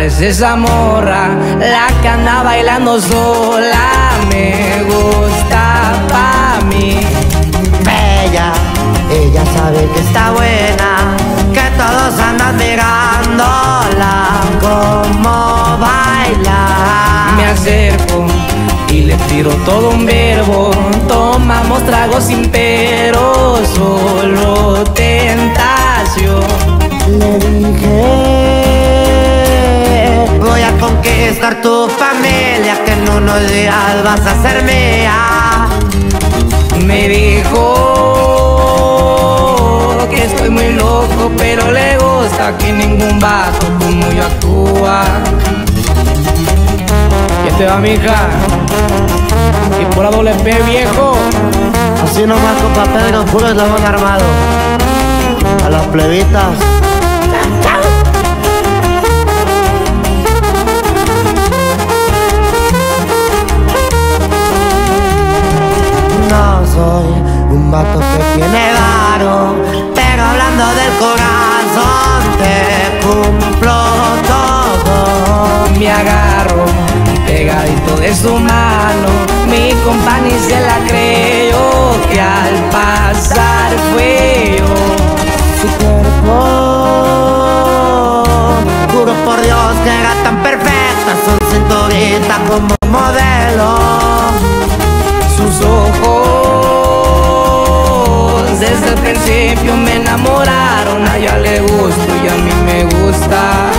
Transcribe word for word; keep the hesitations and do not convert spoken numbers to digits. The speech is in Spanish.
es esa morra, la que anda bailando sola. Me gusta pa' mí. Bella, ella sabe que está buena, que todos andan mirándola como baila. Me acerco y le tiro todo un verbo. Tomamos tragos sin pero, solo tentación. Le dije, voy a conquistar tu familia, que en unos días vas a ser mía. Me dijo que estoy muy loco, pero le gusta que ningún vato como yo actúa. ¿Qué te va, mija? Y por la doble P, viejo. Así nomás, compa Pedro, puro eslabón armado. A las plebitas. No soy un vato que tiene varo, pero hablando del corazón te cumplo todo. Me agarro pegadito de su mano, mi compa ni se la creyó, que al pasar fue yo. Su cuerpo, juro por Dios que era tan perfecta, su cinturita como modelo. Sus ojos desde el principio me enamoraron, a ella le gusto y a mí me gusta.